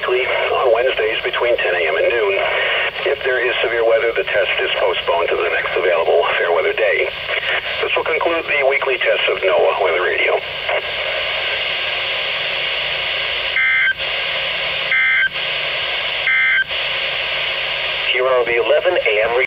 weekly on Wednesdays between 10 a.m. and noon. If there is severe weather, the test is postponed to the next available fair weather day. This will conclude the weekly test of NOAA Weather Radio. Here are the 11 a.m.